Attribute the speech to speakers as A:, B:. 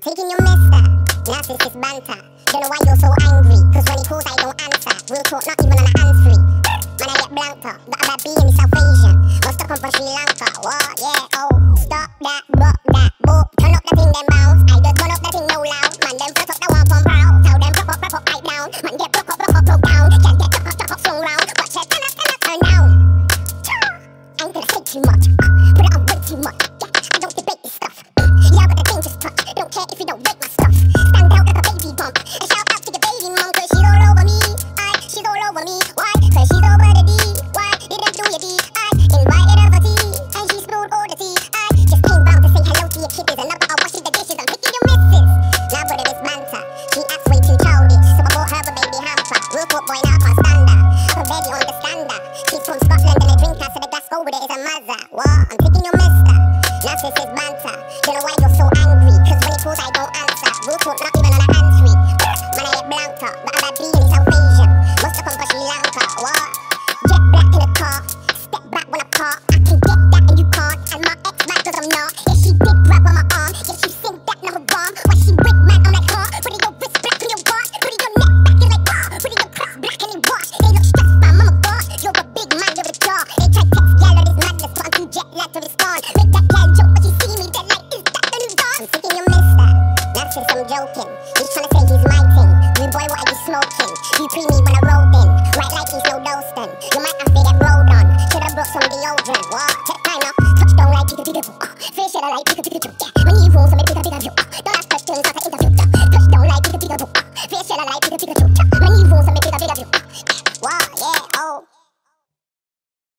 A: taking your mister. Narcissist banter. Don't know why you're so angry. Cause when he calls I don't answer. Real talk, not even on a hands-free. Man, I get blanked up. Got a bad being in South Asian. Must have come from Sri Lanka. What? Yeah, oh. Stop that, rock that, boop. Turn up the thing, then bounce. I just turn up the thing no loud. Man, them flirt up the one from proud. Tell them prop up, right down. Man, get broke up, down. Can't get chuck up, swung round. Watch it, turn down. I ain't gonna say too much. Put it on way too much. Yeah, I don't debate this stuff. Yeah, but the dangerous touch. Don't care if you don't rate my stuff. Stand out like a baby bump. And shout out to your baby mom, cause she's all over me. She's all over me. Why? Cause she's over the D. Why? Didn't do your D. I invited her for tea. And she spilled all the tea. I just came round to say hello to your kiddies. And now I'm washing the dishes. I'm picking your missus. Now but it is banter. She acts way too childish. So I bought her a baby hamper. Real talk boy, now I can't stand her. Her baby understand her. She's from Scotland and a drink out, so the glass go with it is a mother. What? I'm taking your mister. Narcissist banter. Don't know why you're so angry. Cause when he calls I don't answer. Real talk, not even on a hands-free. Man, I get blanked up. Got a bad being in South Asian. Must have come from Sri Lanka. What? Jet black in the car. Step back when I park. I can get that and you can't. And my ex mad cause I'm not. Yeah, she did grab on my arm. Yeah, she sing that now her bomb. Why she with man? I'm like, huh? Put your wrist black in your watch. Put your neck back in like, ah. Put your crest black in your wash. They look stressed by mama boss. You're a big man, you're a jaw. They try text gal all this madness, but I'm too jet lag to respond. Make that gal joke, but she see me, they're like, is that the new dog? I'm thinking you missed that. Narcissist, I'm joking. He's trying to say he's my thing. You boy, what are you smoking? You pre me when I rolled in. Right like he's no Dolston. You might have to get rolled on. Should've brought some deodorant. What? Check time now. Touchdown like Pikachu. Fish shit I like Pikachu. Yeah.